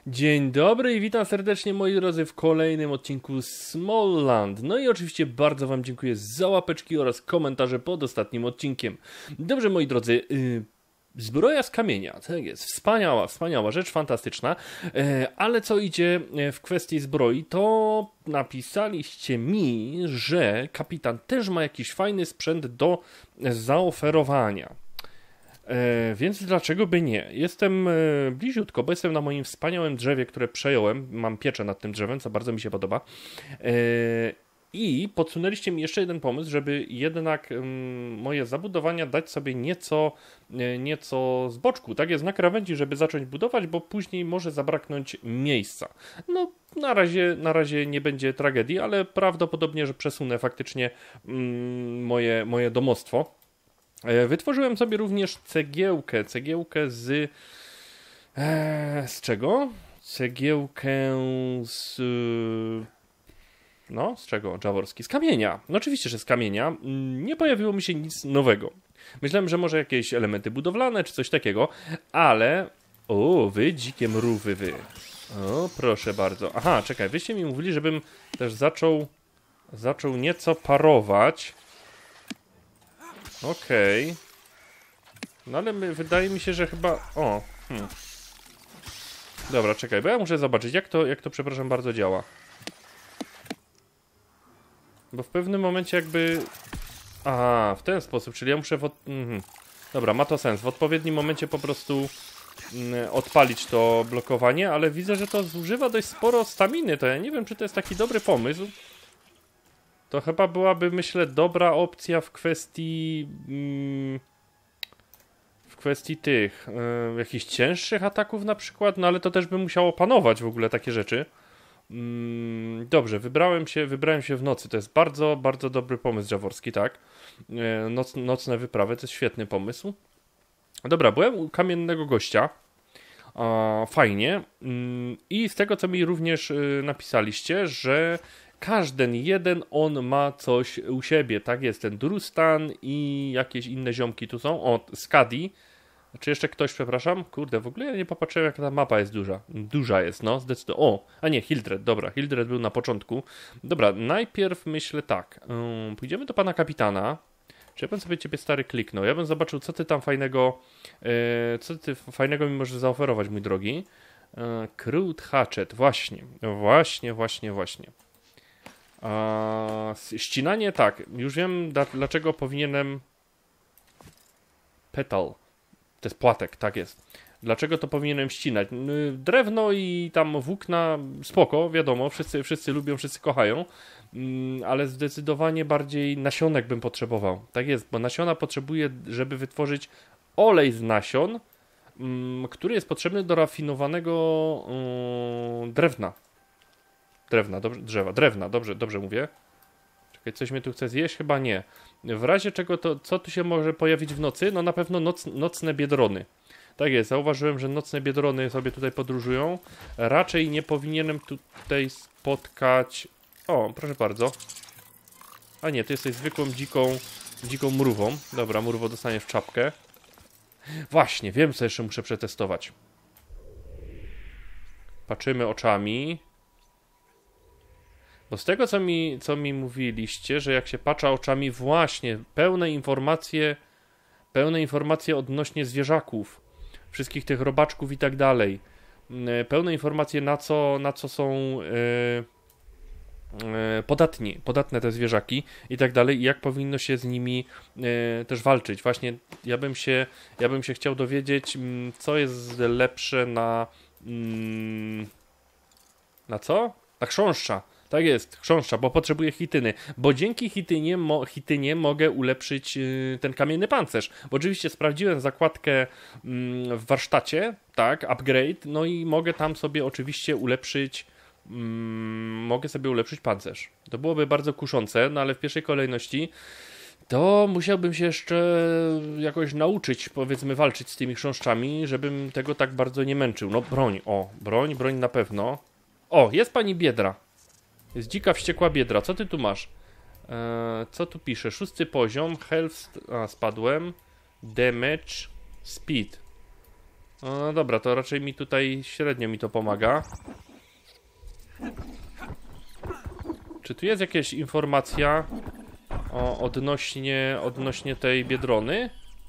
Dzień dobry i witam serdecznie moi drodzy w kolejnym odcinku Smallland. No i oczywiście bardzo wam dziękuję za łapeczki oraz komentarze pod ostatnim odcinkiem. Dobrze moi drodzy, zbroja z kamienia, tak jest, wspaniała rzecz, fantastyczna, ale co idzie w kwestii zbroi, to napisaliście mi, że kapitan też ma jakiś fajny sprzęt do zaoferowania. Więc dlaczego by nie? Jestem bliziutko, bo jestem na moim wspaniałym drzewie, które przejąłem. Mam pieczę nad tym drzewem, co bardzo mi się podoba. I podsunęliście mi jeszcze jeden pomysł, żeby jednak moje zabudowania dać sobie nieco z boczku. Tak jest, na krawędzi, żeby zacząć budować, bo później może zabraknąć miejsca. No, na razie nie będzie tragedii, ale prawdopodobnie, że przesunę faktycznie moje domostwo. Wytworzyłem sobie również cegiełkę z czego? Cegiełkę z czego, Jaworski? Z kamienia. No oczywiście, że z kamienia. Nie pojawiło mi się nic nowego. Myślałem, że może jakieś elementy budowlane, czy coś takiego, ale... O, wy dzikie mrówy, wy. O, proszę bardzo. Aha, czekaj, wyście mi mówili, żebym też zaczął nieco parować. Okej. No ale wydaje mi się, że chyba... Dobra, czekaj, bo ja muszę zobaczyć, jak to przepraszam bardzo, działa. Bo w pewnym momencie jakby... Aha, w ten sposób, czyli ja muszę Dobra, ma to sens. W odpowiednim momencie po prostu odpalić to blokowanie, ale widzę, że to zużywa dość sporo staminy. To ja nie wiem, czy to jest taki dobry pomysł. To chyba byłaby, myślę, dobra opcja w kwestii tych jakichś cięższych ataków na przykład, no ale to też by musiało panować w ogóle takie rzeczy. Dobrze, wybrałem się w nocy. To jest bardzo, bardzo dobry pomysł Jaworski, tak? Nocne wyprawy to jest świetny pomysł. Dobra, byłem u kamiennego gościa. Fajnie. I z tego, co mi również napisaliście, że każdy jeden on ma coś u siebie, tak jest, ten Drustan i jakieś inne ziomki tu są, Skadi, czy jeszcze ktoś, przepraszam, kurde, w ogóle ja nie popatrzyłem, jak ta mapa jest duża jest, no, zdecydowanie, a nie, Hildred, dobra, Hildred był na początku, dobra, najpierw myślę tak, pójdziemy do pana kapitana, czy ja bym sobie ciebie stary kliknął, ja bym zobaczył, co ty fajnego mi możesz zaoferować, mój drogi, Crude Hatchet, właśnie. Ścinanie, tak. Już wiem, dlaczego powinienem... Petal. To jest płatek, tak jest. Dlaczego to powinienem ścinać? Drewno i tam włókna, spoko, wiadomo, wszyscy lubią, wszyscy kochają, ale zdecydowanie bardziej nasionek bym potrzebował. Tak jest, bo nasiona potrzebuję, żeby wytworzyć olej z nasion, który jest potrzebny do rafinowanego drewna. Drewna, dobrze mówię. Czekaj, coś mnie tu chce zjeść? Chyba nie. W razie czego, to co tu się może pojawić w nocy? No na pewno nocne biedrony. Tak jest, zauważyłem, że nocne biedrony sobie tutaj podróżują. Raczej nie powinienem tutaj spotkać... O, proszę bardzo. A nie, ty jesteś zwykłą dziką mrówą. Dobra, mrówą dostaniesz w czapkę. Właśnie, wiem, co jeszcze muszę przetestować. Patrzymy oczami... Bo z tego, co mi mówiliście, że jak się patrzy oczami, właśnie pełne informacje odnośnie zwierzaków, wszystkich tych robaczków i tak dalej, pełne informacje na co są podatne te zwierzaki i tak dalej, i jak powinno się z nimi też walczyć. Właśnie ja bym się chciał dowiedzieć, co jest lepsze na co? Na chrząszcza. Tak jest, chrząszcza, bo potrzebuję chityny. Bo dzięki chitynie mogę ulepszyć ten kamienny pancerz. Bo oczywiście sprawdziłem zakładkę w warsztacie, tak, upgrade, no i mogę tam sobie oczywiście ulepszyć pancerz. To byłoby bardzo kuszące, no ale w pierwszej kolejności to musiałbym się jeszcze jakoś nauczyć, powiedzmy, walczyć z tymi chrząszczami, żebym tego tak bardzo nie męczył. No broń na pewno. O, jest pani Biedra. Jest dzika, wściekła biedra. Co ty tu masz? Co tu pisze? 6. poziom. Health... spadłem. Damage. Speed. No dobra, to raczej mi tutaj średnio mi to pomaga. Czy tu jest jakaś informacja odnośnie tej biedrony?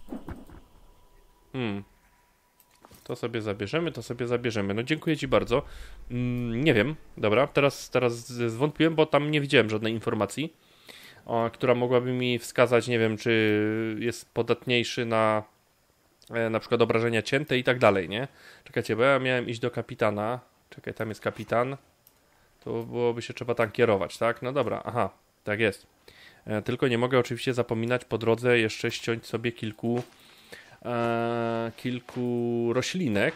To sobie zabierzemy. No dziękuję ci bardzo. Nie wiem, dobra, teraz zwątpiłem, bo tam nie widziałem żadnej informacji, która mogłaby mi wskazać, nie wiem, czy jest podatniejszy na przykład obrażenia cięte i tak dalej, nie? Czekajcie, bo ja miałem iść do kapitana. Czekaj, tam jest kapitan. To byłoby się trzeba tam kierować, tak? No dobra, aha, tak jest. Tylko nie mogę oczywiście zapominać po drodze jeszcze ściąć sobie kilku roślinek.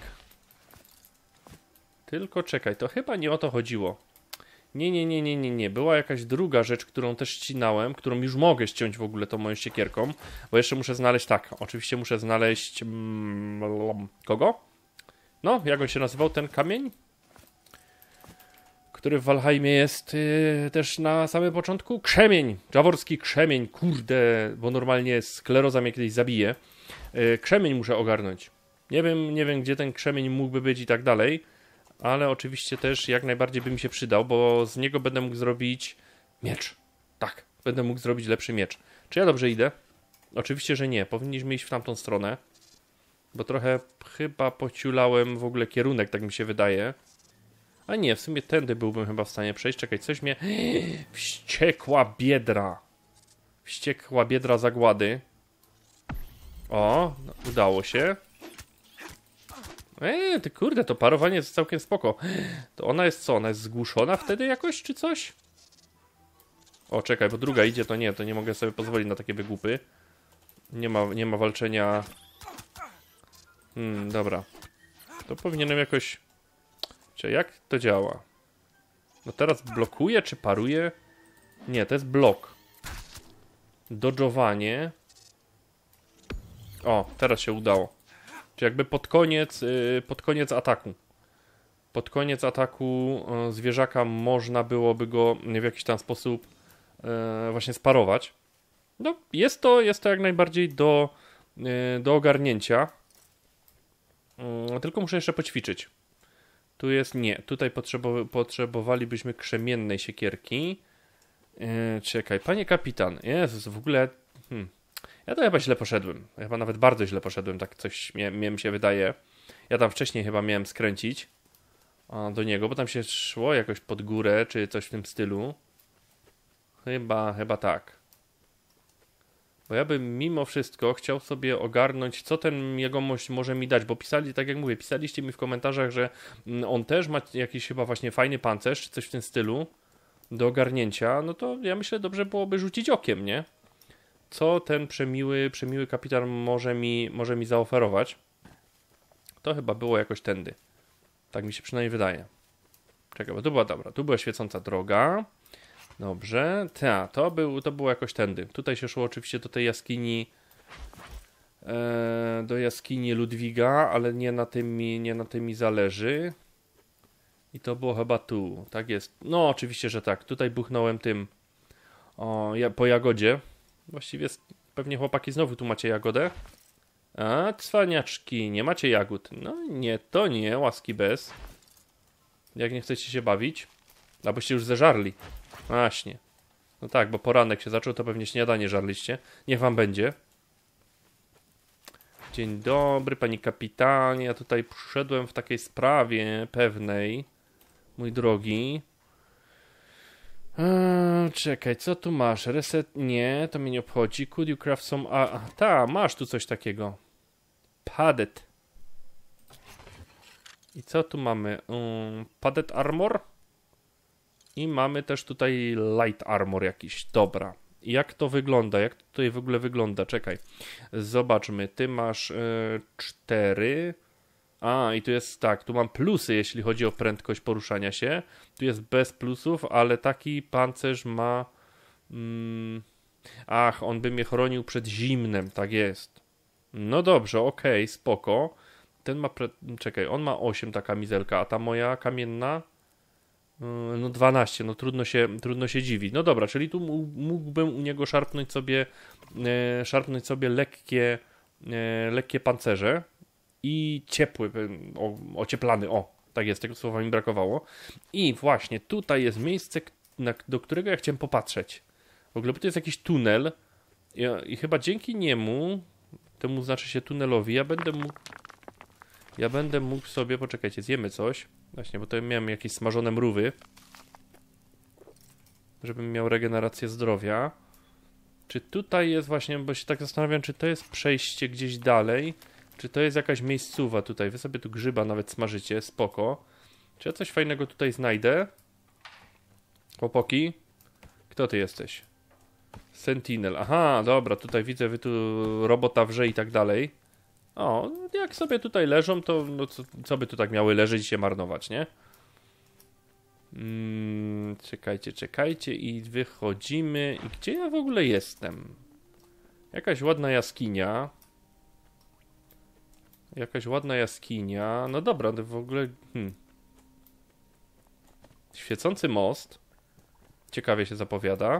Tylko czekaj, to chyba nie o to chodziło. Nie. Była jakaś druga rzecz, którą też ścinałem, którą już mogę ściąć w ogóle tą moją siekierką, bo jeszcze muszę znaleźć, tak, oczywiście muszę znaleźć kogo? No, jak on się nazywał, ten kamień? Który w Valheimie jest też na samym początku? Krzemień! Jaworski krzemień, kurde, bo normalnie skleroza mnie kiedyś zabije. Krzemień muszę ogarnąć. Nie wiem, gdzie ten krzemień mógłby być i tak dalej, ale oczywiście też jak najbardziej by mi się przydał, bo z niego będę mógł zrobić miecz. Tak, będę mógł zrobić lepszy miecz. Czy ja dobrze idę? Oczywiście, że nie. Powinniśmy iść w tamtą stronę, bo trochę chyba pociulałem w ogóle kierunek, tak mi się wydaje. A nie, w sumie tędy byłbym chyba w stanie przejść. Czekaj, coś mnie... Wściekła biedra. Wściekła biedra zagłady. O, no, udało się. Ty kurde, to parowanie jest całkiem spoko. To ona jest co? Ona jest zgłuszona wtedy jakoś, czy coś? O, czekaj, bo druga idzie, to nie mogę sobie pozwolić na takie wygłupy. Nie ma walczenia. Dobra. To powinienem jakoś... Czy jak to działa? No teraz blokuje, czy paruje? Nie, to jest blok. Dodżowanie. O, teraz się udało. Czy jakby pod koniec ataku. Pod koniec ataku zwierzaka można byłoby go w jakiś tam sposób właśnie sparować. No, jest to jak najbardziej do ogarnięcia. Tylko muszę jeszcze poćwiczyć. Tu jest nie. Tutaj potrzebowalibyśmy krzemiennej siekierki. Czekaj, panie kapitan. Jezus, w ogóle... Ja to chyba źle poszedłem. Chyba nawet bardzo źle poszedłem, tak coś mi się wydaje. Ja tam wcześniej chyba miałem skręcić do niego, bo tam się szło jakoś pod górę, czy coś w tym stylu. Chyba tak. Bo ja bym mimo wszystko chciał sobie ogarnąć, co ten jegomość może mi dać, bo pisali, tak jak mówię, pisaliście mi w komentarzach, że on też ma jakiś chyba właśnie fajny pancerz, czy coś w tym stylu do ogarnięcia, no to ja myślę, dobrze byłoby rzucić okiem, nie? Co ten przemiły kapitan może mi zaoferować. To chyba było jakoś tędy. Tak mi się przynajmniej wydaje. Czekaj, bo to była dobra. Tu była świecąca droga. Dobrze. To było jakoś tędy. Tutaj się szło oczywiście do tej jaskini do jaskini Ludwiga, ale nie na tym mi zależy. I to było chyba tu. Tak jest. No oczywiście, że tak. Tutaj buchnąłem tym po jagodzie. Właściwie pewnie chłopaki znowu tu macie jagodę. A, cwaniaczki, nie macie jagód. No nie, to nie, łaski bez. Jak nie chcecie się bawić? Alboście już zeżarli. Właśnie. No tak, bo poranek się zaczął, to pewnie śniadanie żarliście. Niech wam będzie. Dzień dobry, panie kapitanie. Ja tutaj przyszedłem w takiej sprawie pewnej, mój drogi. Czekaj, co tu masz? Reset? Nie, to mnie nie obchodzi. Could you craft some... masz tu coś takiego. Padded. I co tu mamy? Padded armor? I mamy też tutaj light armor jakiś. Dobra. Jak to wygląda? Jak to tutaj w ogóle wygląda? Czekaj. Zobaczmy. Ty masz 4. I tu jest tak. Tu mam plusy, jeśli chodzi o prędkość poruszania się. Tu jest bez plusów, ale taki pancerz ma... on by mnie chronił przed zimnem. Tak jest. No dobrze, okej, spoko. Ten ma... Czekaj, on ma 8 ta kamizelka, a ta moja kamienna... No 12, no trudno się dziwić. No dobra, czyli tu mógłbym u niego szarpnąć sobie lekkie pancerze. i ciepły, ocieplany, o, tak jest, tego słowa mi brakowało. I właśnie tutaj jest miejsce, do którego ja chciałem popatrzeć. W ogóle to jest jakiś tunel i chyba dzięki niemu, temu znaczy się tunelowi, ja będę mógł sobie, poczekajcie, zjemy coś. Właśnie, bo to miałem jakieś smażone mrówy. Żebym miał regenerację zdrowia. Czy tutaj jest właśnie, bo się tak zastanawiam, czy to jest przejście gdzieś dalej, czy to jest jakaś miejscowa tutaj. Wy sobie tu grzyba nawet smażycie, spoko. Czy ja coś fajnego tutaj znajdę? Chłopaki? Kto ty jesteś? Sentinel. Aha, dobra, tutaj widzę, wy tu robota wrze i tak dalej. O, jak sobie tutaj leżą, to no co by tu tak miały leżeć i się marnować, nie? Czekajcie i wychodzimy. I gdzie ja w ogóle jestem? Jakaś ładna jaskinia. No dobra, to w ogóle... Świecący most. Ciekawie się zapowiada.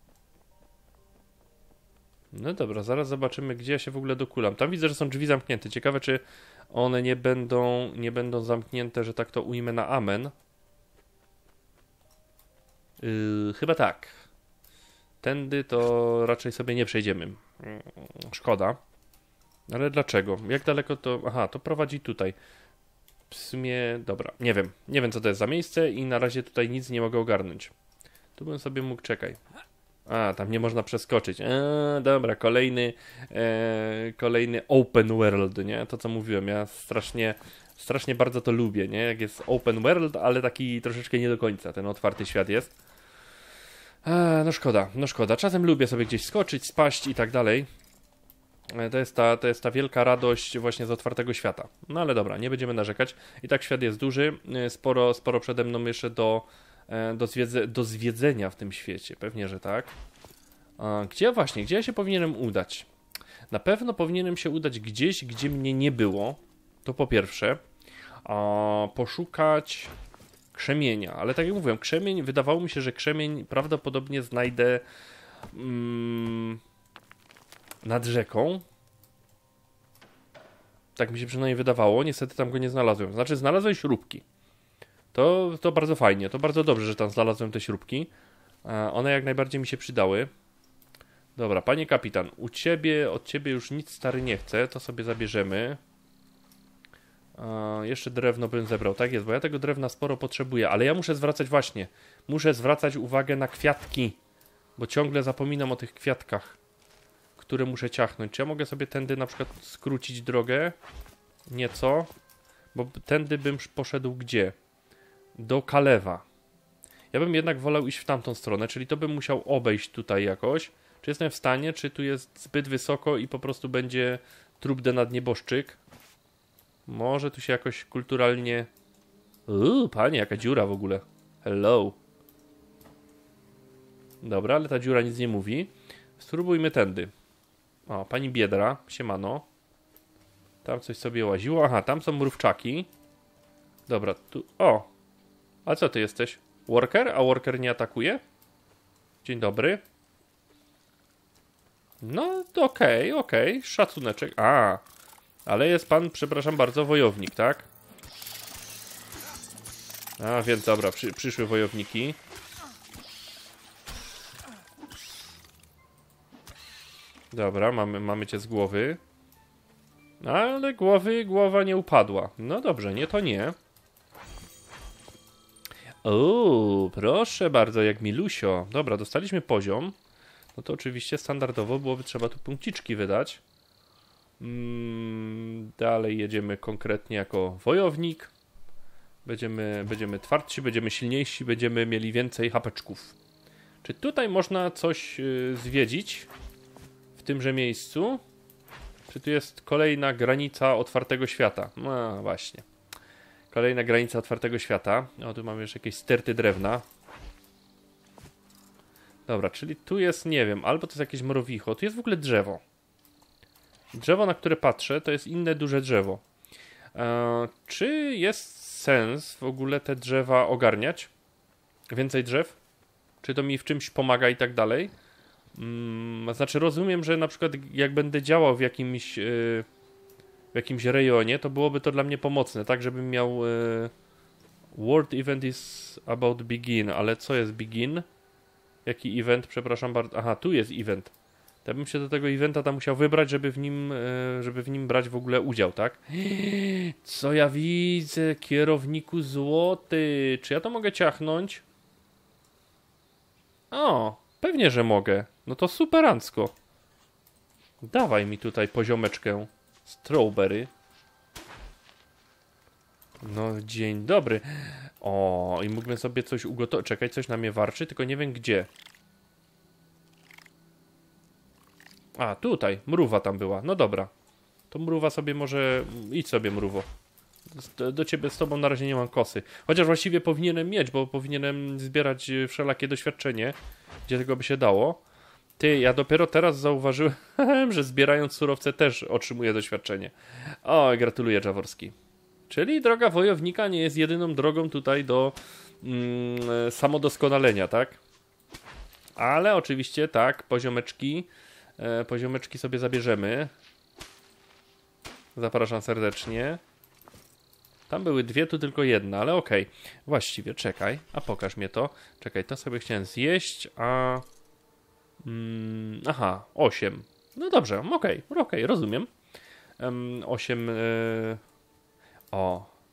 No dobra, zaraz zobaczymy, gdzie ja się w ogóle dokulam. Tam widzę, że są drzwi zamknięte. Ciekawe, czy one nie będą zamknięte, że tak to ujmę na amen. Chyba tak. Tędy to raczej sobie nie przejdziemy. Szkoda. Ale dlaczego? Jak daleko to... Aha, to prowadzi tutaj. W sumie... Dobra, nie wiem co to jest za miejsce i na razie tutaj nic nie mogę ogarnąć. Tu bym sobie mógł... Czekaj. A, tam nie można przeskoczyć. Dobra, kolejny open world, nie? To co mówiłem, ja strasznie bardzo to lubię, nie? Jak jest open world, ale taki troszeczkę nie do końca ten otwarty świat jest. No szkoda. Czasem lubię sobie gdzieś skoczyć, spaść i tak dalej. To jest ta wielka radość właśnie z otwartego świata. No ale dobra, nie będziemy narzekać. I tak świat jest duży. Sporo przede mną jeszcze do zwiedzenia w tym świecie. Pewnie, że tak. Gdzie ja się powinienem udać? Na pewno powinienem się udać gdzieś, gdzie mnie nie było. To po pierwsze. Poszukać krzemienia. Ale tak jak mówiłem, wydawało mi się, że krzemień prawdopodobnie znajdę nad rzeką. Tak mi się przynajmniej wydawało. Niestety tam go nie znalazłem. Znaczy znalazłem śrubki. To bardzo fajnie. To bardzo dobrze, że tam znalazłem te śrubki. One jak najbardziej mi się przydały. Dobra, panie kapitan. Od ciebie już nic stary nie chcę. To sobie zabierzemy. Jeszcze drewno bym zebrał. Tak jest, bo ja tego drewna sporo potrzebuję. Ale ja muszę zwracać uwagę na kwiatki. Bo ciągle zapominam o tych kwiatkach, które muszę ciachnąć. Czy ja mogę sobie tędy na przykład skrócić drogę? Nieco. Bo tędy bym poszedł gdzie? Do Kalewa. Ja bym jednak wolał iść w tamtą stronę, czyli to bym musiał obejść tutaj jakoś. Czy jestem w stanie, czy tu jest zbyt wysoko i po prostu będzie trupde nad nieboszczyk? Może tu się jakoś kulturalnie... Panie, jaka dziura w ogóle. Hello. Dobra, ale ta dziura nic nie mówi. Spróbujmy tędy. O, pani Biedra, siemano. Tam coś sobie łaziło. Aha, tam są mrówczaki. Dobra, tu... O! A co ty jesteś? Worker? A worker nie atakuje? Dzień dobry. No, okej. Szacuneczek. Ale jest pan, przepraszam bardzo, wojownik, tak? Więc dobra, przyszły wojowniki. Dobra, mamy cię z głowy. Ale głowa nie upadła. No dobrze, nie to nie. Proszę bardzo, jak milusio. Dobra, dostaliśmy poziom. No to oczywiście standardowo byłoby trzeba tu punkciczki wydać. Dalej jedziemy konkretnie jako wojownik. Będziemy twardsi, będziemy silniejsi, będziemy mieli więcej hapeczków. Czy tutaj można coś zwiedzić? W tymże miejscu? Czy tu jest kolejna granica otwartego świata? No właśnie. Kolejna granica otwartego świata. O, tu mamy już jakieś sterty drewna. Dobra, czyli tu jest, nie wiem, albo to jest jakieś mrowicho. Tu jest w ogóle drzewo. Drzewo, na które patrzę, to jest inne duże drzewo. Czy jest sens w ogóle te drzewa ogarniać? Więcej drzew? Czy to mi w czymś pomaga i tak dalej? Znaczy rozumiem, że na przykład jak będę działał w w jakimś rejonie, to byłoby to dla mnie pomocne, tak żebym miał World Event is about begin, ale co jest begin? Jaki event? Przepraszam bardzo. Aha, tu jest event. To ja bym się do tego eventa tam musiał wybrać, żeby w nim brać w ogóle udział, tak? Co ja widzę? Kierowniku złoty. Czy ja to mogę ciachnąć? O, pewnie, że mogę. No to superancko. Dawaj mi tutaj poziomeczkę. Strawberry. No, dzień dobry. O, i mógłbym sobie coś ugotować. Czekaj, coś na mnie warczy, tylko nie wiem gdzie. A, tutaj. Mrówa tam była. No dobra. To mrówa sobie może... Idź sobie, mrówo. Do ciebie, z tobą na razie nie mam kosy. Chociaż właściwie powinienem mieć, bo powinienem zbierać wszelakie doświadczenie, gdzie tego by się dało. Ty, ja dopiero teraz zauważyłem, że zbierając surowce też otrzymuję doświadczenie. O, gratuluję, Jaworski. Czyli droga wojownika nie jest jedyną drogą tutaj do samodoskonalenia, tak? Ale oczywiście tak, poziomeczki sobie zabierzemy. Zapraszam serdecznie. Tam były dwie, tu tylko jedna, ale okej. Właściwie, czekaj, a pokaż mnie to. Czekaj, to sobie chciałem zjeść, a... aha, 8. No dobrze, okej, rozumiem. 8... O.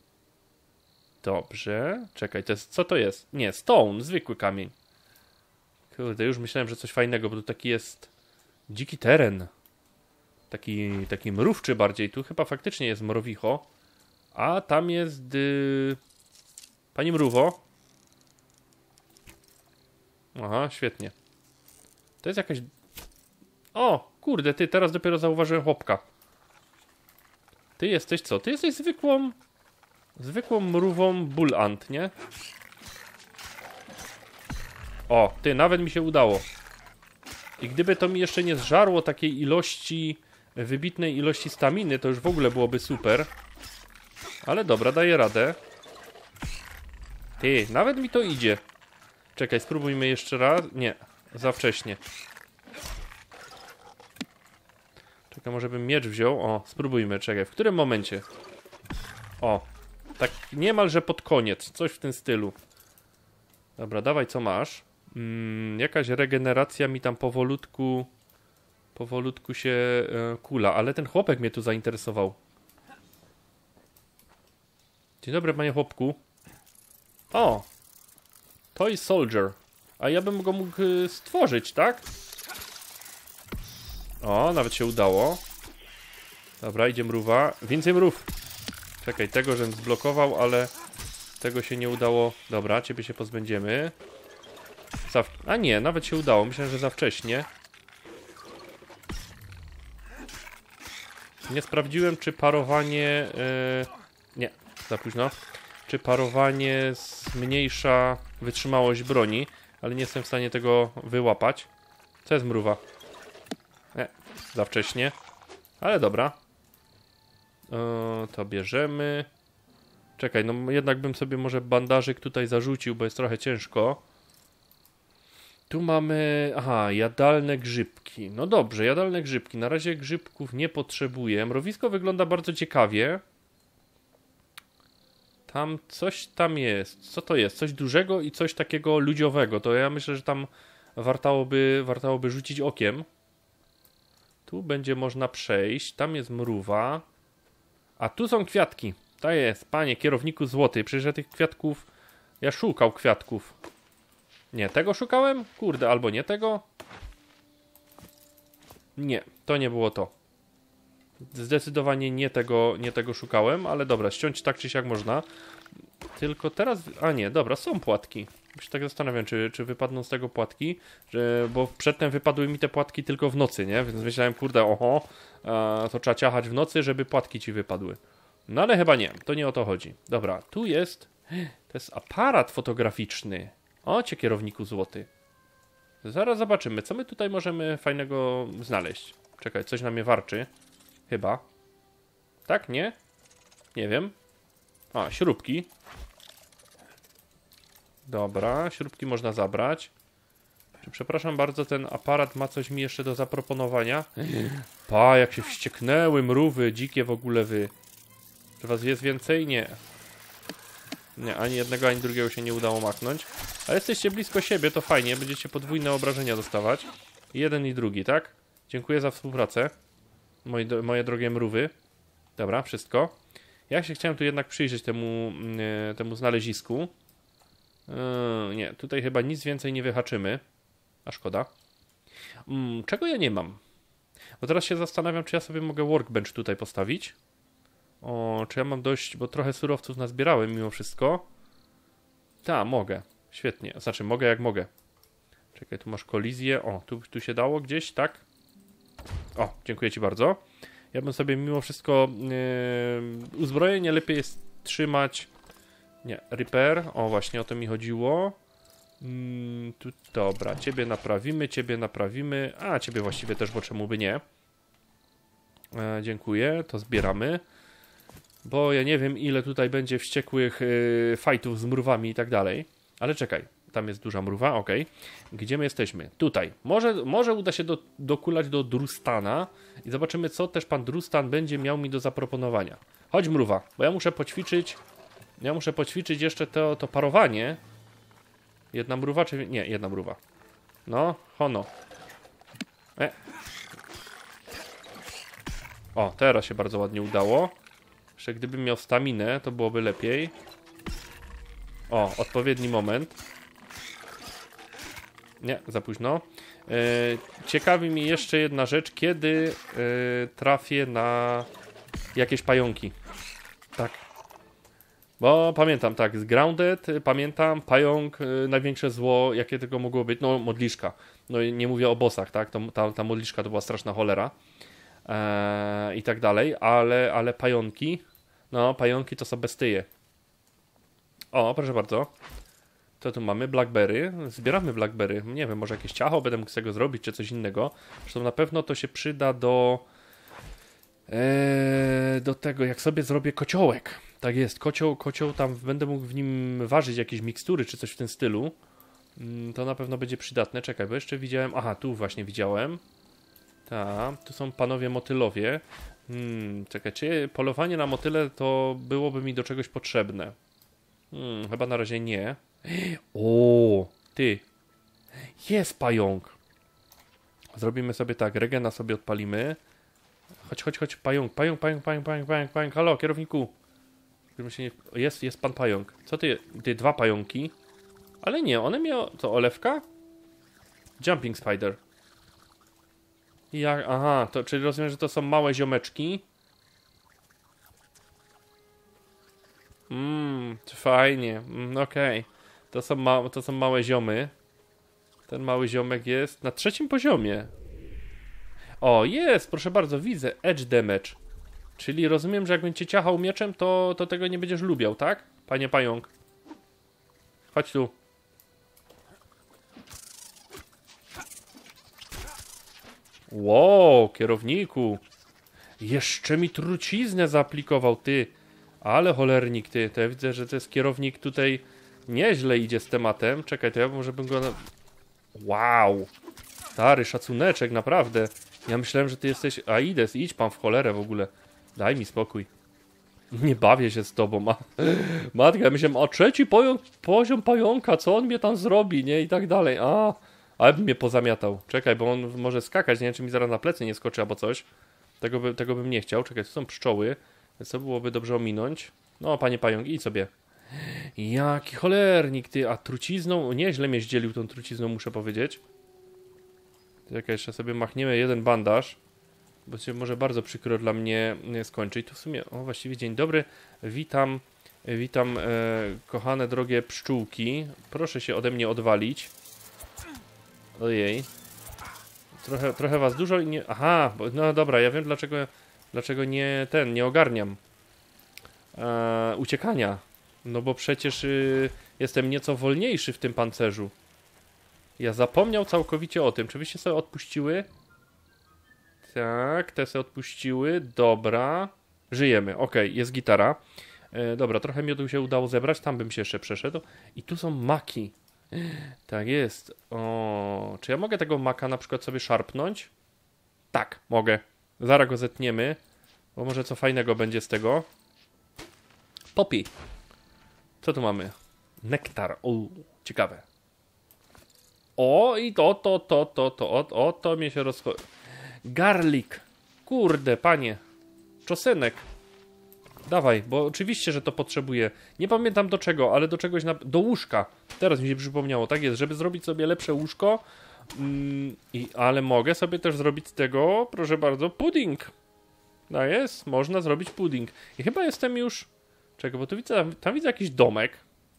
Dobrze. Czekaj, to jest, co to jest? Nie, stone, zwykły kamień. Kurde, już myślałem, że coś fajnego, bo tu taki jest dziki teren. Taki mrówczy bardziej. Tu chyba faktycznie jest mrowicho. A tam jest... Pani mrówo. Aha, świetnie. To jest jakaś... O, kurde, ty, teraz dopiero zauważyłem chłopka. Ty jesteś co? Ty jesteś zwykłą mrówą bull ant, nie? O, ty, nawet mi się udało. I gdyby to mi jeszcze nie zżarło takiej ilości, wybitnej ilości staminy, to już w ogóle byłoby super. Ale dobra, daję radę. Ty, nawet mi to idzie. Czekaj, spróbujmy jeszcze raz. Nie, za wcześnie. Czekaj, może bym miecz wziął. O, spróbujmy, czekaj, w którym momencie? O, tak niemalże pod koniec, coś w tym stylu. Dobra, dawaj, co masz? Jakaś regeneracja mi tam powolutku się kula, ale ten chłopek mnie tu zainteresował. Dzień dobry, panie chłopku. O! Toy Soldier. A ja bym go mógł stworzyć, tak? O, nawet się udało. Dobra, idzie mrówa. Więcej mrów. Czekaj, tego żem zblokował, ale tego się nie udało. Dobra, ciebie się pozbędziemy. A nie, nawet się udało. Myślę, że za wcześnie. Nie sprawdziłem, czy parowanie... Nie, za późno. Czy parowanie zmniejsza wytrzymałość broni, ale nie jestem w stanie tego wyłapać. Co jest mrówa? Nie, za wcześnie. Ale dobra. To bierzemy. Czekaj, no jednak bym sobie może bandażyk tutaj zarzucił, bo jest trochę ciężko. Tu mamy... Aha, jadalne grzybki. No dobrze, jadalne grzybki. Na razie grzybków nie potrzebuję. Mrowisko wygląda bardzo ciekawie. Tam coś tam jest. Co to jest? Coś dużego i coś takiego ludziowego. To ja myślę, że tam wartałoby rzucić okiem. Tu będzie można przejść. Tam jest mrówa. A tu są kwiatki. To jest, panie kierowniku złoty. Przecież ja tych kwiatków... Ja szukał kwiatków. Nie, tego szukałem? Kurde, albo nie tego? Nie, to nie było to. Zdecydowanie nie tego szukałem, ale dobra, ściąć tak czy siak można. Tylko teraz... A nie, dobra, są płatki. Się tak zastanawiam, czy wypadną z tego płatki, bo przedtem wypadły mi te płatki tylko w nocy, nie? Więc myślałem, kurde, oho, to trzeba ciachać w nocy, żeby płatki ci wypadły. No ale chyba nie, to nie o to chodzi. Dobra, tu jest... To jest aparat fotograficzny. O, cię kierowniku złoty. Zaraz zobaczymy, co my tutaj możemy fajnego znaleźć. Czekaj, coś na mnie warczy. Chyba. Tak, nie? Nie wiem. A, śrubki. Dobra, śrubki można zabrać. Czy, przepraszam bardzo, ten aparat ma coś mi jeszcze do zaproponowania? Pa, jak się wścieknęły mrówy, dzikie w ogóle wy. Czy was jest więcej? Nie. Nie, ani jednego, ani drugiego się nie udało machnąć. A jesteście blisko siebie, to fajnie. Będziecie podwójne obrażenia dostawać. Jeden i drugi, tak? Dziękuję za współpracę. Moje drogie mrówy. Dobra, wszystko. Ja się chciałem tu jednak przyjrzeć temu znalezisku. Nie, tutaj chyba nic więcej nie wyhaczymy. A szkoda. Czego ja nie mam? Bo teraz się zastanawiam, czy ja sobie mogę workbench tutaj postawić. O, czy ja mam dość, bo trochę surowców nazbierałem mimo wszystko. Ta, mogę. Świetnie. Znaczy, mogę jak mogę. Czekaj, tu masz kolizję. O, tu się dało gdzieś, tak? O, dziękuję ci bardzo. Ja bym sobie mimo wszystko uzbrojenie lepiej jest trzymać. Nie, repair. O, właśnie o to mi chodziło. Tu, dobra, ciebie naprawimy. A, ciebie właściwie też, bo czemu by nie. Dziękuję, to zbieramy. Bo ja nie wiem, ile tutaj będzie wściekłych fightów z mrówami i tak dalej. Ale czekaj, tam jest duża mrówa, ok. Gdzie my jesteśmy? Tutaj. Może uda się dokulać do Drustana i zobaczymy, co też pan Drustan będzie miał mi do zaproponowania. Chodź mrówa, bo ja muszę poćwiczyć. Ja muszę poćwiczyć jeszcze to parowanie. Jedna mrówa, czy... Nie, jedna mrówa. No, hono. O, teraz się bardzo ładnie udało. Jeszcze gdybym miał staminę, to byłoby lepiej. O, odpowiedni moment. Nie, za późno. Ciekawi mnie jeszcze jedna rzecz. Kiedy trafię na jakieś pająki. Tak. Bo pamiętam, tak, z Grounded, pamiętam, pająk, największe zło, jakie tylko mogło być, no modliszka. No i nie mówię o bossach, tak, ta modliszka to była straszna cholera. I tak dalej, ale pająki, no pająki to są bestie. O, proszę bardzo. Co tu mamy? Blackberry. Zbieramy blackberry. Nie wiem, może jakieś ciacho będę mógł z tego zrobić, czy coś innego. Zresztą na pewno to się przyda do tego, jak sobie zrobię kociołek. Tak jest, kocioł tam będę mógł w nim ważyć jakieś mikstury, czy coś w tym stylu. To na pewno będzie przydatne. Czekaj, bo jeszcze widziałem, aha, tu właśnie widziałem. Tak, tu są panowie motylowie. Czekaj, czy polowanie na motyle to byłoby mi do czegoś potrzebne? Chyba na razie nie. O, ty. Jest pająk. Zrobimy sobie tak, regena sobie odpalimy. Chodź, pająk. Halo, kierowniku. Jest pan pająk. Co ty, dwa pająki? Ale nie, one miały, to olewka? Jumping spider. Aha, to czyli rozumiem, że to są małe ziomeczki. Fajnie. Okej. To są małe ziomy. Ten mały ziomek jest na 3. poziomie. O, jest, proszę bardzo, widzę. Edge damage. Czyli rozumiem, że jak będziecie ciachał mieczem, to tego nie będziesz lubiał, tak? Panie pająk. Chodź tu. Wow, kierowniku. Jeszcze mi truciznę zaaplikował, ty. Ale cholernik, ty. To ja widzę, że to jest kierownik tutaj nieźle idzie z tematem. Czekaj, to ja może bym go... Wow. Stary szacuneczek, naprawdę. Ja myślałem, że ty jesteś... Aides, idź pan w cholerę w ogóle. Daj mi spokój. Nie bawię się z tobą. Matka, ja myślałem, a 3. poziom pająka, co on mnie tam zrobi, nie? I tak dalej. Ale by mnie pozamiatał. Czekaj, bo on może skakać, nie wiem, czy mi zaraz na plecy nie skoczy albo coś. Tego bym nie chciał. Czekaj, tu są pszczoły. Co byłoby dobrze ominąć? No, panie pająk, idź sobie. Jaki cholernik, ty. A trucizną? Nieźle mnie zdzielił tą trucizną, muszę powiedzieć. Czekaj, jeszcze sobie machniemy jeden bandaż. Bo się może bardzo przykro dla mnie skończy. I tu w sumie, o właściwie dzień dobry. Witam, kochane, drogie pszczółki. Proszę się ode mnie odwalić. Ojej. Trochę was dużo i nie... Aha, no dobra, ja wiem dlaczego nie ogarniam uciekania. No bo przecież jestem nieco wolniejszy w tym pancerzu. Ja zapomniał całkowicie o tym. Czy wyście sobie odpuściły? Tak, te sobie odpuściły. Dobra. Żyjemy. Okej, jest gitara. Dobra, trochę miodu się udało zebrać. Tam bym się jeszcze przeszedł. I tu są maki. Tak jest. O, czy ja mogę tego maka na przykład sobie szarpnąć? Tak, mogę. Zaraz go zetniemy, bo może co fajnego będzie z tego. Poppy. Co tu mamy? Nektar. O, ciekawe. O, i to mnie się rozchodzi. Garlic. Kurde, panie. Czosnek. Dawaj, bo oczywiście, że to potrzebuję. Nie pamiętam do czego, ale do czegoś do łóżka. Teraz mi się przypomniało. Tak jest, żeby zrobić sobie lepsze łóżko. Ale mogę sobie też zrobić z tego, proszę bardzo, pudding. No jest, można zrobić pudding. I chyba jestem już... Czekaj, bo tu widzę, tam widzę jakiś domek.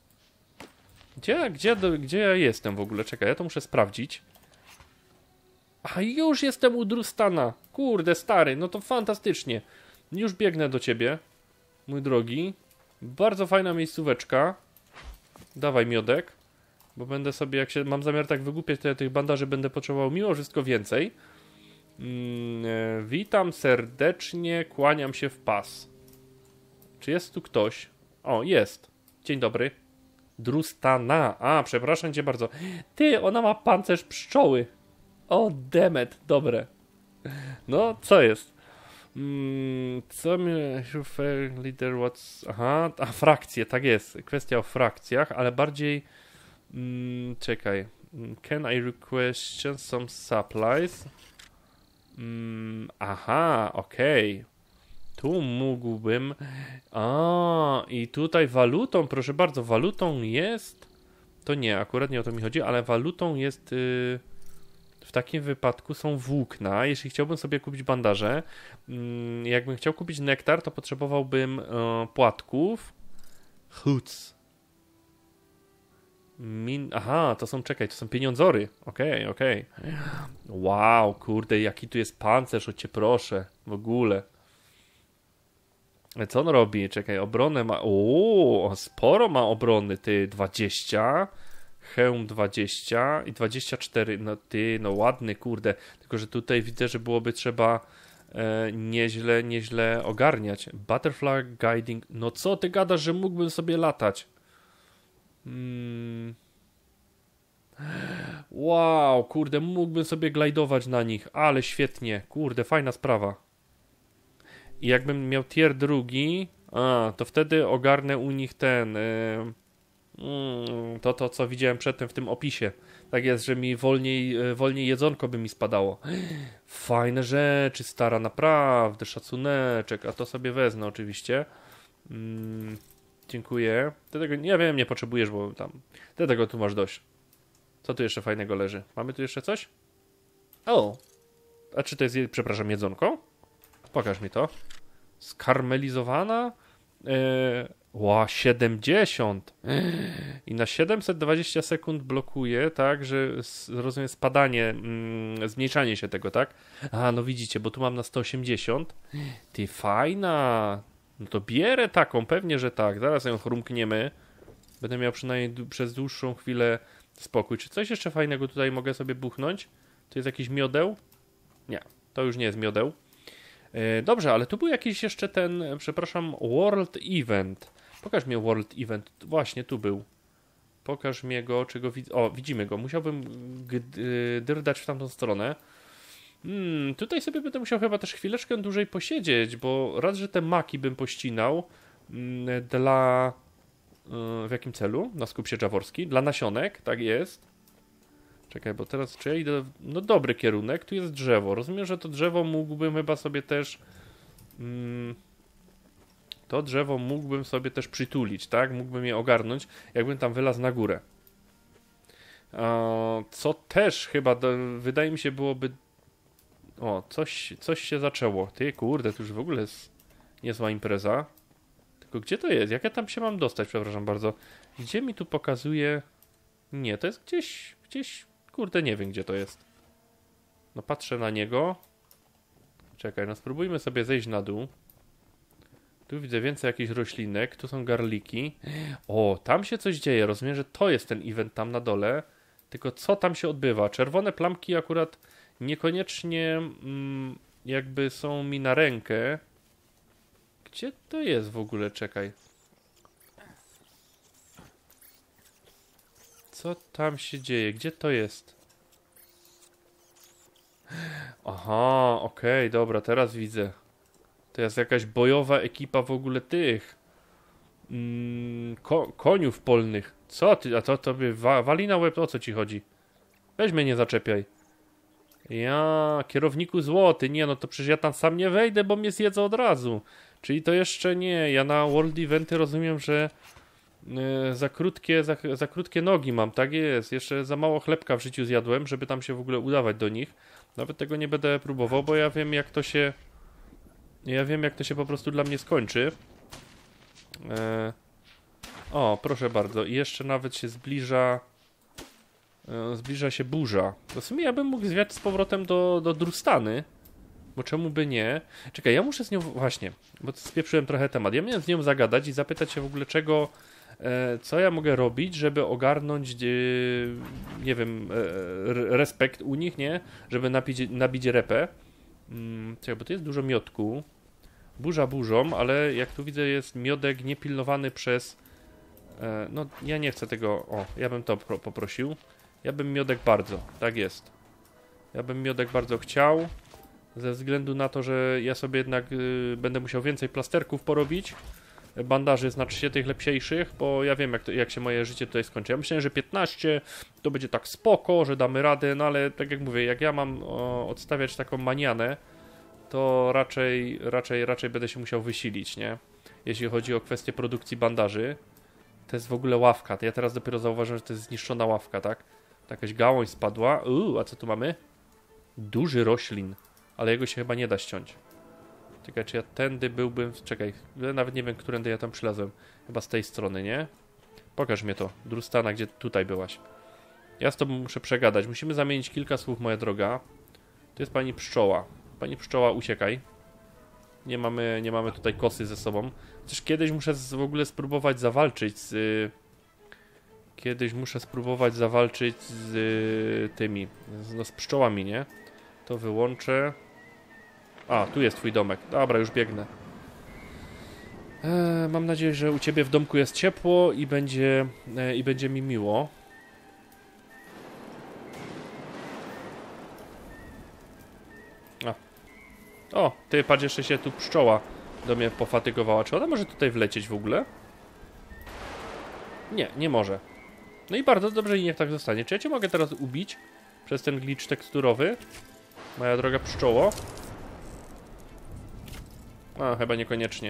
Gdzie ja jestem w ogóle? Czekaj, ja to muszę sprawdzić. A już jestem u Drustana. Kurde, stary, no to fantastycznie. Już biegnę do ciebie, mój drogi. Bardzo fajna miejscóweczka. Dawaj miodek. Bo będę sobie, jak się mam zamiar tak wygłupiać, to ja tych bandaży będę potrzebował mimo wszystko więcej. Witam serdecznie, kłaniam się w pas. Czy jest tu ktoś? O, jest. Dzień dobry. Drustana. A, przepraszam cię bardzo. Ty, ona ma pancerz pszczoły. O, demet. Dobre. No, co jest? Co mnie... Leader what's... Aha, a frakcje, tak jest. Kwestia o frakcjach, ale bardziej... czekaj. Can I request some supplies? Aha, okej. Tu mógłbym... i tutaj walutą, proszę bardzo, walutą jest... To nie, akurat nie o to mi chodzi, ale walutą jest... W takim wypadku są włókna. Jeśli chciałbym sobie kupić bandaże, jakbym chciał kupić nektar, to potrzebowałbym płatków. Hoods. Aha, to są, czekaj, to są pieniądzory. Okej. Wow, kurde, jaki tu jest pancerz, o cię proszę. W ogóle. Co on robi? Czekaj, obronę ma... sporo ma obrony, ty. 20... Hełm 20 i 24. No ty, no ładny, kurde. Tylko, że tutaj widzę, że byłoby trzeba nieźle ogarniać. Butterfly guiding. No co ty gadasz, że mógłbym sobie latać? Wow, kurde, mógłbym sobie glajdować na nich. Ale świetnie. Kurde, fajna sprawa. I jakbym miał tier drugi, to wtedy ogarnę u nich ten... To, co widziałem przedtem w tym opisie. Tak jest, że mi wolniej jedzonko by mi spadało. Fajne rzeczy, stara, naprawdę, szacuneczek. A to sobie wezmę oczywiście. Dziękuję. Ty tego, ja wiem, nie potrzebujesz, bo tam... Ty tego tu masz dość. Co tu jeszcze fajnego leży? Mamy tu jeszcze coś? O! A czy to jest, przepraszam, jedzonko? Pokaż mi to. Skarmelizowana? 70. I na 720 sekund blokuje, tak, że rozumiem spadanie, zmniejszanie się tego, tak? A, no widzicie, bo tu mam na 180. Ty, fajna. No to bierę taką, pewnie, że tak. Zaraz ją chrumkniemy. Będę miał przynajmniej przez dłuższą chwilę spokój. Czy coś jeszcze fajnego tutaj mogę sobie buchnąć? To jest jakiś miodeł? Nie, to już nie jest miodeł. Dobrze, ale tu był jakiś jeszcze ten, przepraszam, World Event. Pokaż mi World Event. Właśnie, tu był. Pokaż mi go, czy go widzę. O, widzimy go. Musiałbym dyrdać w tamtą stronę. Tutaj sobie będę musiał chyba też chwileczkę dłużej posiedzieć, bo raz, że te maki bym pościnał dla... w jakim celu? Na skupsie jaworski. Dla nasionek, tak jest. Czekaj, bo teraz czy ja idę... No dobry kierunek, tu jest drzewo. Rozumiem, że to drzewo mógłbym chyba sobie też... To drzewo mógłbym sobie też przytulić, tak? Mógłbym je ogarnąć, jakbym tam wylazł na górę. Co też chyba, wydaje mi się, byłoby... O, coś się zaczęło. Ty, kurde, to już w ogóle jest niezła impreza. Tylko gdzie to jest? Jak ja tam się mam dostać, przepraszam bardzo? Gdzie mi tu pokazuje... Nie, to jest gdzieś... Kurde, nie wiem, gdzie to jest. No patrzę na niego. Czekaj, no spróbujmy sobie zejść na dół. Tu widzę więcej jakichś roślinek. Tu są garliki. O, tam się coś dzieje. Rozumiem, że to jest ten event tam na dole. Tylko co tam się odbywa? Czerwone plamki akurat niekoniecznie jakby są mi na rękę. Gdzie to jest w ogóle? Czekaj. Co tam się dzieje? Gdzie to jest? Aha, okej, dobra, teraz widzę. To jest jakaś bojowa ekipa w ogóle tych koniów polnych. Co ty? A to tobie wali na łeb? O co ci chodzi? Weź mnie nie zaczepiaj. Ja, kierowniku złoty. Nie, no to przecież ja tam sam nie wejdę, bo mnie zjedzą od razu. Czyli to jeszcze nie. Ja na World Eventy rozumiem, że za krótkie nogi mam. Tak jest. Jeszcze za mało chlebka w życiu zjadłem, żeby tam się w ogóle udawać do nich. Nawet tego nie będę próbował, bo ja wiem jak to się... Ja wiem jak to się po prostu dla mnie skończy. O, proszę bardzo. I jeszcze nawet się zbliża... Zbliża się burza. To w sumie ja bym mógł zwiać z powrotem do Drustany. Bo czemu by nie? Czekaj, ja muszę z nią... Właśnie, bo spieprzyłem trochę temat. Ja miałem z nią zagadać i zapytać się w ogóle czego... co ja mogę robić, żeby ogarnąć nie wiem, respekt u nich, nie? Żeby nabić repę. Czekaj, bo tu jest dużo miodku. Burza burzą, ale jak tu widzę jest miodek niepilnowany przez... no, ja nie chcę tego... O, ja bym to poprosił. Ja bym miodek bardzo, tak jest. Ja bym miodek bardzo chciał. Ze względu na to, że ja sobie jednak będę musiał więcej plasterków porobić. Bandaży, znaczy się tych lepsiejszych, bo ja wiem jak się moje życie tutaj skończy. Ja myślałem, że 15 to będzie tak spoko, że damy radę, no ale tak jak mówię, jak ja mam odstawiać taką manianę, to raczej będę się musiał wysilić, nie? Jeśli chodzi o kwestię produkcji bandaży. To jest w ogóle ławka. To ja teraz dopiero zauważyłem, że to jest zniszczona ławka, tak? Jakaś gałąź spadła. A co tu mamy? Duży roślin. Ale jego się chyba nie da ściąć. Czekaj, czy ja tędy byłbym... Czekaj, nawet nie wiem, którędy ja tam przylazłem. Chyba z tej strony, nie? Pokaż mnie to. Drustana, gdzie tutaj byłaś. Ja z tobą muszę przegadać. Musimy zamienić kilka słów, moja droga. To jest pani pszczoła. Pani pszczoła, uciekaj. Nie mamy tutaj kosy ze sobą. Chociaż kiedyś muszę w ogóle spróbować zawalczyć z... Kiedyś muszę spróbować zawalczyć z tymi... z pszczołami, nie? To wyłączę. A, tu jest twój domek. Dobra, już biegnę. Mam nadzieję, że u ciebie w domku jest ciepło i będzie mi miło. O, ty, patrz, jeszcze się tu pszczoła do mnie pofatygowała. Czy ona może tutaj wlecieć w ogóle? Nie, nie może. No i bardzo dobrze i niech tak zostanie. Czy ja cię mogę teraz ubić przez ten glitch teksturowy? Moja droga pszczoło. A, chyba niekoniecznie.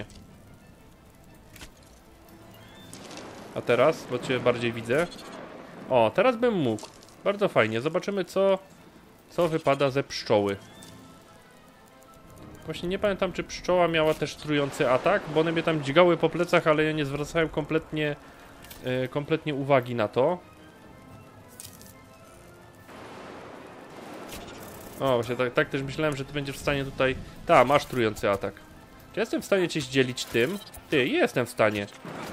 A teraz, bo cię bardziej widzę. O, teraz bym mógł. Bardzo fajnie. Zobaczymy, co wypada ze pszczoły. Właśnie nie pamiętam, czy pszczoła miała też trujący atak, bo one mnie tam dźgały po plecach, ale ja nie zwracałem kompletnie uwagi na to. O, właśnie tak też myślałem, że ty będziesz w stanie tutaj... masz trujący atak. Czy jestem w stanie cię zdzielić tym? Ty, jestem w stanie.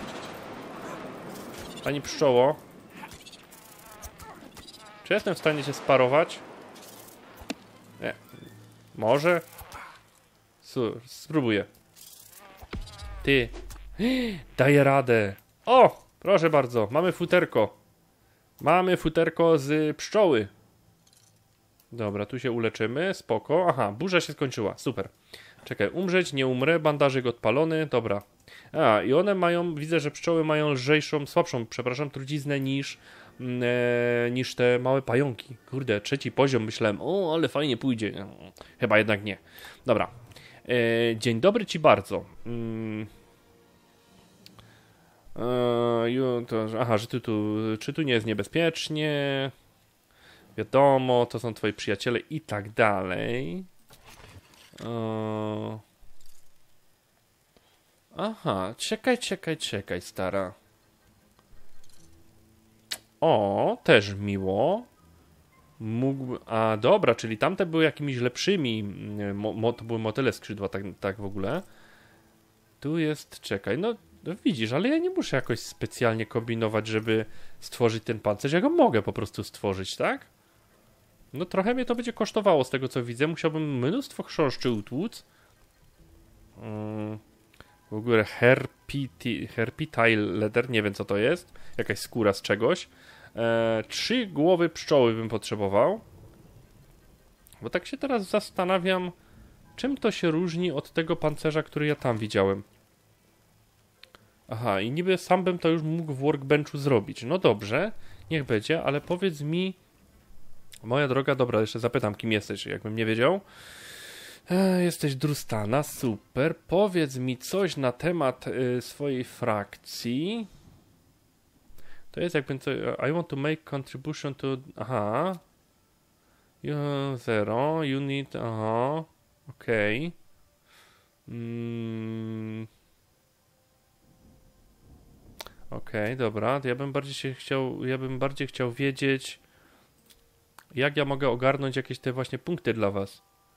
Pani pszczoło. Czy jestem w stanie cię sparować? Nie. Może? Spróbuję. Ty. Daję radę. O! Proszę bardzo, mamy futerko. Mamy futerko z pszczoły. Dobra, tu się uleczymy, spoko. Aha, burza się skończyła, super. Czekaj, umrzeć, nie umrę, bandażyk odpalony, dobra. I one mają, widzę, że pszczoły mają słabszą, truciznę niż te małe pająki. Kurde, 3. poziom, myślałem, ale fajnie pójdzie. Chyba jednak nie. Dobra. Dzień dobry ci bardzo. Aha, że czy tu nie jest niebezpiecznie? Wiadomo, to są twoi przyjaciele i tak dalej. Aha, czekaj, stara. O, też miło. Dobra, czyli tamte były jakimiś lepszymi. To były motyle skrzydła, tak w ogóle. Tu jest, czekaj, no widzisz, ale ja nie muszę jakoś specjalnie kombinować, żeby stworzyć ten pancerz. Ja go mogę po prostu stworzyć, tak? No trochę mnie to będzie kosztowało z tego, co widzę. Musiałbym mnóstwo chrząszczy utłuc. W ogóle herpitile leather, nie wiem co to jest. Jakaś skóra z czegoś. 3 głowy pszczoły bym potrzebował. Bo tak się teraz zastanawiam, czym to się różni od tego pancerza, który ja tam widziałem. Aha, i niby sam bym to już mógł w workbenchu zrobić. No dobrze, niech będzie, ale powiedz mi... Moja droga, dobra, jeszcze zapytam, kim jesteś, jakbym nie wiedział. Jesteś Drustana, super. Powiedz mi coś na temat swojej frakcji. To jest jakby co... I want to make contribution to... Aha. Zero. Unit... Aha. Okej. Okej, dobra. To ja bym bardziej chciał wiedzieć, jak ja mogę ogarnąć jakieś te właśnie punkty dla was.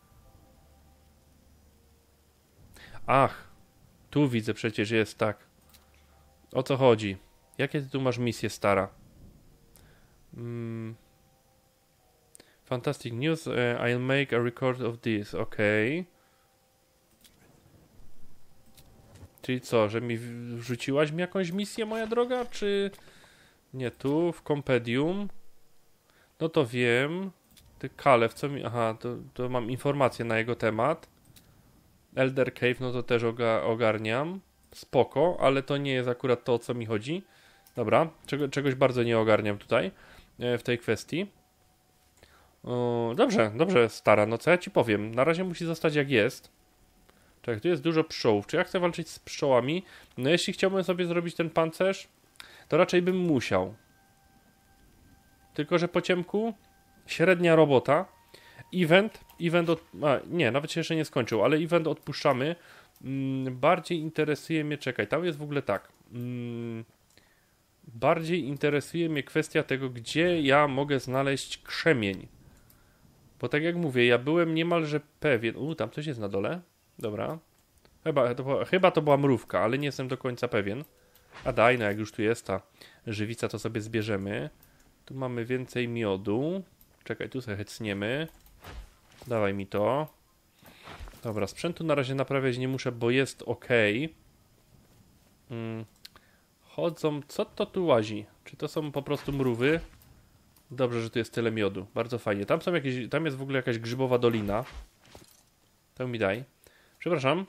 Ach, tu widzę przecież jest tak. O co chodzi? Jakie ty tu masz misje, stara? Fantastic news. I'll make a record of this. Okej. Czyli co, że wrzuciłaś mi jakąś misję, moja droga? Czy... Nie, tu, w Compendium. No to wiem. Ty Kalew, co mi... Aha, to mam informacje na jego temat. Elder Cave, no to też ogarniam. Spoko, ale to nie jest akurat to, o co mi chodzi. Dobra, czegoś bardzo nie ogarniam tutaj, w tej kwestii. Dobrze, stara, no co ja ci powiem. Na razie musi zostać jak jest. Czekaj, tu jest dużo pszczołów. Czy ja chcę walczyć z pszczołami? No jeśli chciałbym sobie zrobić ten pancerz, to raczej bym musiał. Tylko że po ciemku średnia robota. Nie, nawet się jeszcze nie skończył, ale event odpuszczamy. Bardziej interesuje mnie, czekaj, tam jest w ogóle tak. Bardziej interesuje mnie kwestia tego, gdzie ja mogę znaleźć krzemień. Bo tak jak mówię, ja byłem niemalże pewien. Tam coś jest na dole. Dobra. Chyba to była mrówka, ale nie jestem do końca pewien. A daj, no jak już tu jest ta żywica, to sobie zbierzemy. Tu mamy więcej miodu. Czekaj, tu sobie hecniemy. Dawaj mi to. Dobra, sprzętu na razie naprawiać nie muszę, bo jest ok. Chodzą... Co to tu łazi? Czy to są po prostu mrówy? Dobrze, że tu jest tyle miodu. Bardzo fajnie. Tam jest w ogóle jakaś grzybowa dolina. To mi daj. Przepraszam.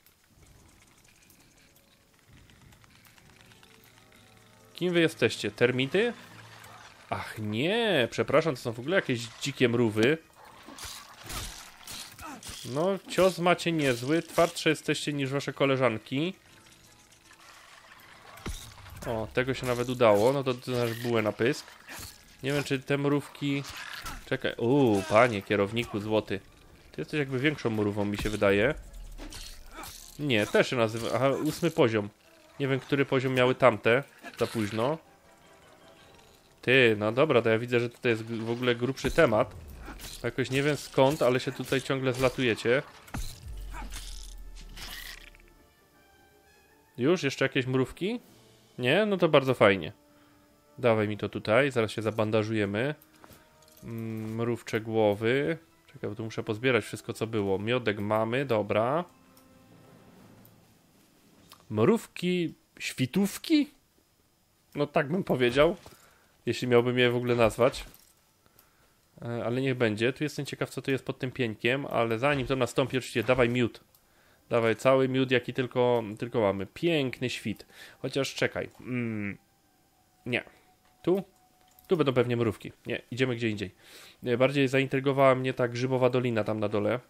Kim wy jesteście? Termity? Ach nie, przepraszam, to są w ogóle jakieś dzikie mrówy. No, cios macie niezły. Twardsze jesteście niż wasze koleżanki. O, tego się nawet udało. No to nasz bułę na pysk. Nie wiem, czy te mrówki... Czekaj. Panie kierowniku złoty. Ty jesteś jakby większą mrówą, mi się wydaje. Nie, też się nazywa... Aha, 8 poziom. Nie wiem, który poziom miały tamte. Za późno. Ty, no dobra, to ja widzę, że tutaj jest w ogóle grubszy temat. Jakoś nie wiem skąd, ale się tutaj ciągle zlatujecie. Już? Jeszcze jakieś mrówki? Nie? No to bardzo fajnie. Dawaj mi to tutaj, zaraz się zabandażujemy. Mrówcze głowy. Czekaj, bo tu muszę pozbierać wszystko, co było. Miodek mamy, dobra. Mrówki... Świtówki? No tak bym powiedział. Jeśli miałbym je w ogóle nazwać. Ale niech będzie. Tu jestem ciekaw, co tu jest pod tym pieńkiem, ale zanim to nastąpi, oczywiście dawaj miód. Dawaj cały miód, jaki tylko mamy. Piękny świt. Chociaż czekaj. Nie. Tu? Tu będą pewnie mrówki. Nie, idziemy gdzie indziej. Bardziej zaintrygowała mnie ta grzybowa dolina tam na dole.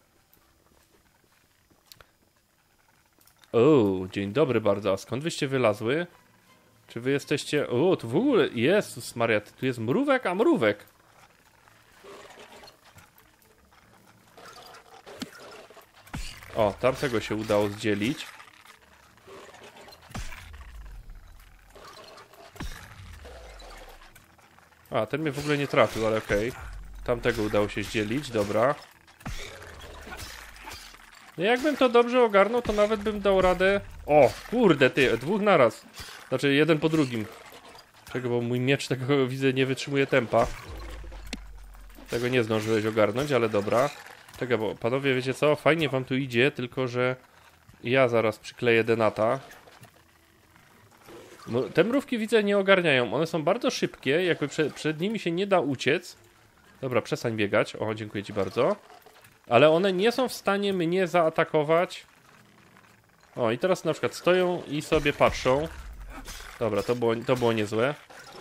Dzień dobry bardzo. A skąd wyście wylazły? Czy wy jesteście... tu w ogóle... Jezus Maria, tu jest mrówek, a mrówek. O, tamtego się udało zdzielić. A, ten mnie w ogóle nie trafił, ale okej. Tamtego udało się zdzielić, dobra. No jakbym to dobrze ogarnął, to nawet bym dał radę... O, kurde ty, 2 naraz. Znaczy, jeden po drugim. Czego, bo mój miecz tego, widzę, nie wytrzymuje tempa. Tego nie zdążyłeś ogarnąć, ale dobra. Czekaj, bo panowie, wiecie co? Fajnie wam tu idzie, tylko że ja zaraz przykleję denata. Te mrówki widzę nie ogarniają. One są bardzo szybkie, jakby przed nimi się nie da uciec. Dobra, przestań biegać. O, dziękuję ci bardzo. Ale one nie są w stanie mnie zaatakować. O, i teraz na przykład stoją i sobie patrzą. Dobra, to było niezłe.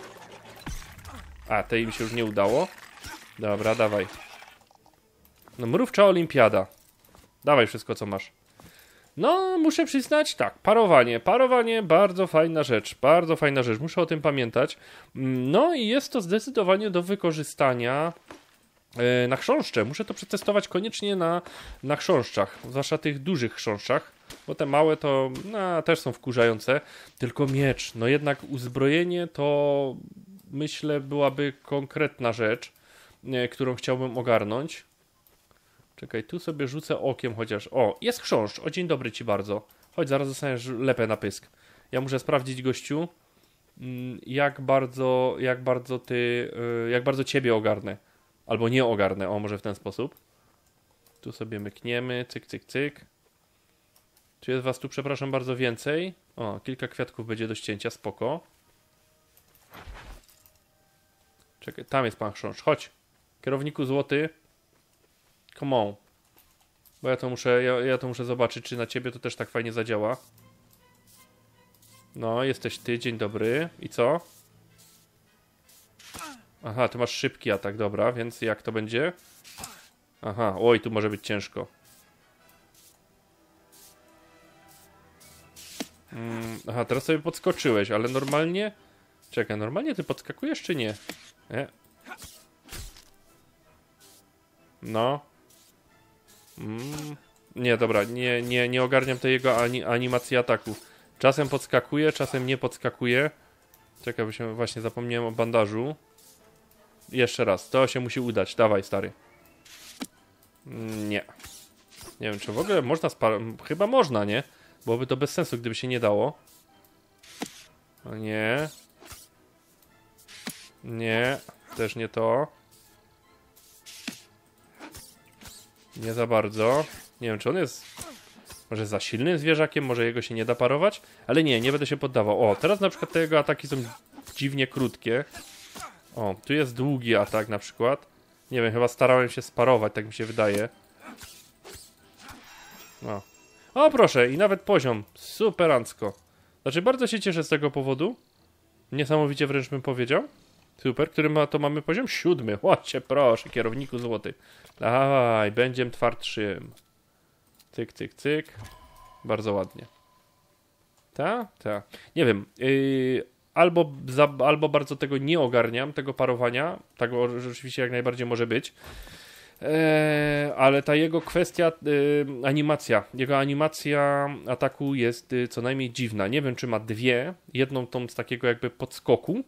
A, tej mi się już nie udało. Dobra, dawaj. No, mrówcza olimpiada. Dawaj wszystko, co masz. No, muszę przyznać, tak, parowanie. Parowanie, bardzo fajna rzecz. Bardzo fajna rzecz, muszę o tym pamiętać. No i jest to zdecydowanie do wykorzystania na chrząszcze. Muszę to przetestować koniecznie na chrząszczach. Zwłaszcza tych dużych chrząszczach. Bo te małe to też są wkurzające. Tylko miecz. No jednak uzbrojenie to myślę byłaby konkretna rzecz, którą chciałbym ogarnąć. Czekaj, tu sobie rzucę okiem chociaż. O, jest chrząszcz. O, dzień dobry ci bardzo. Chodź, zaraz dostaniesz lepę na pysk. Ja muszę sprawdzić, gościu, jak bardzo ciebie ogarnę. Albo nie ogarnę, o, może w ten sposób. Tu sobie mykniemy, cyk, cyk, cyk. Czy jest was tu, przepraszam bardzo, więcej? O, kilka kwiatków będzie do ścięcia, spoko. Czekaj, tam jest pan chrząszcz, chodź. Kierowniku złoty. Come on. Bo ja to muszę zobaczyć, czy na ciebie to też tak fajnie zadziała. No, jesteś ty, dzień dobry. I co? Aha, ty masz szybki atak, dobra, więc jak to będzie? Aha, oj, tu może być ciężko. Aha, teraz sobie podskoczyłeś, ale normalnie... Czekaj, normalnie ty podskakujesz, czy nie? Nie. No. Nie, dobra, nie ogarniam tej jego animacji ataku. Czasem podskakuje, czasem nie podskakuje. Czekaj, bo się właśnie zapomniałem o bandażu. Jeszcze raz, to się musi udać. Dawaj, stary. Nie. Nie wiem, czy w ogóle można chyba można, nie? Byłoby to bez sensu, gdyby się nie dało. O nie. Nie. Też nie to. Nie za bardzo. Nie wiem, czy on jest może za silnym zwierzakiem, może jego się nie da parować, ale nie będę się poddawał. O, teraz na przykład te jego ataki są dziwnie krótkie. O, tu jest długi atak na przykład. Nie wiem, chyba starałem się sparować, tak mi się wydaje. No. O, proszę, i nawet poziom. Superancko. Znaczy, bardzo się cieszę z tego powodu. Niesamowicie wręcz bym powiedział. Super, to mamy poziom 7. Chodźcie, proszę, kierowniku złoty. Dawaj, będziem twardszym. Cyk, cyk, cyk. Bardzo ładnie. Ta? Nie wiem. Albo bardzo tego nie ogarniam, tego parowania. Tak rzeczywiście jak najbardziej może być. Ale ta jego kwestia, jego animacja ataku jest co najmniej dziwna. Nie wiem, czy ma dwie. Jedną tą z takiego jakby podskoku.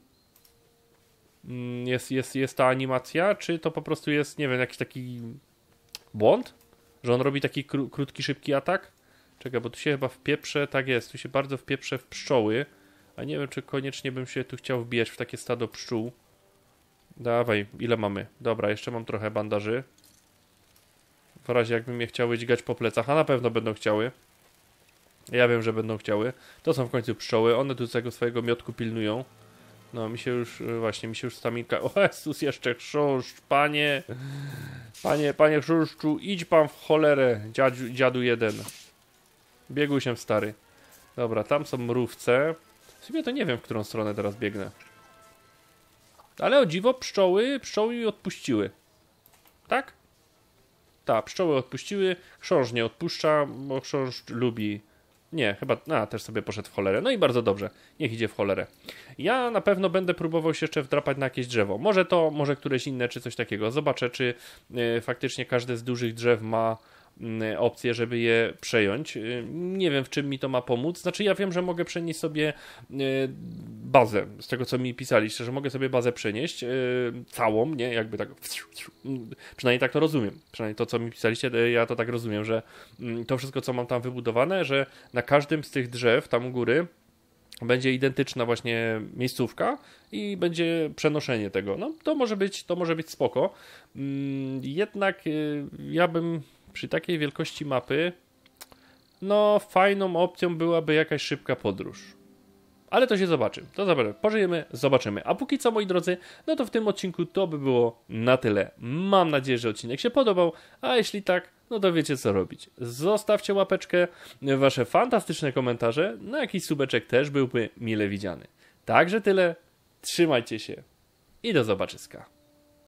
Jest ta animacja, czy to po prostu jest, nie wiem, jakiś taki błąd? Że on robi taki krótki, szybki atak? Czekaj, bo tu się chyba wpieprze, tak jest, tu się bardzo wpieprze w pszczoły. A nie wiem, czy koniecznie bym się tu chciał wbijać w takie stado pszczół. Dawaj, ile mamy? Dobra, jeszcze mam trochę bandaży. W razie jakby mnie chciały dźgać po plecach, a na pewno będą chciały. Ja wiem, że będą chciały. To są w końcu pszczoły, one tu tego swojego miotku pilnują. No, mi się już staminka... O Jezus, jeszcze chrząszcz, panie chrząszczu, idź pan w cholerę, dziadu jeden. Biegł się stary. Dobra, tam są mrówce. W sumie to nie wiem, w którą stronę teraz biegnę. Ale o dziwo, pszczoły mi odpuściły. Tak? Tak, pszczoły odpuściły, chrząszcz nie odpuszcza, bo chrząszcz lubi... Nie, chyba... też sobie poszedł w cholerę. No i bardzo dobrze. Niech idzie w cholerę. Ja na pewno będę próbował się jeszcze wdrapać na jakieś drzewo. Może to, może któreś inne, czy coś takiego. Zobaczę, czy faktycznie każde z dużych drzew ma opcję, żeby je przejąć. Nie wiem, w czym mi to ma pomóc. Znaczy, ja wiem, że mogę przenieść sobie bazę. Z tego, co mi pisaliście, że mogę sobie bazę przenieść całą, nie? Jakby tak... Przynajmniej tak to rozumiem. Przynajmniej to, co mi pisaliście, ja to tak rozumiem, że to wszystko, co mam tam wybudowane, że na każdym z tych drzew tam u góry będzie identyczna właśnie miejscówka i będzie przenoszenie tego. No, to może być spoko. Jednak ja bym przy takiej wielkości mapy, no fajną opcją byłaby jakaś szybka podróż. Ale to się zobaczy. To zobaczymy. Pożyjemy, zobaczymy. A póki co, moi drodzy, no to w tym odcinku to by było na tyle. Mam nadzieję, że odcinek się podobał, a jeśli tak, no to wiecie co robić. Zostawcie łapeczkę, wasze fantastyczne komentarze, no jakiś subeczek też byłby mile widziany. Także tyle, trzymajcie się i do zobaczyska.